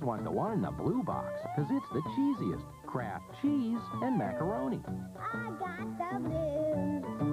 want the one in the blue box, because it's the cheesiest. Kraft cheese and macaroni. I got the blues.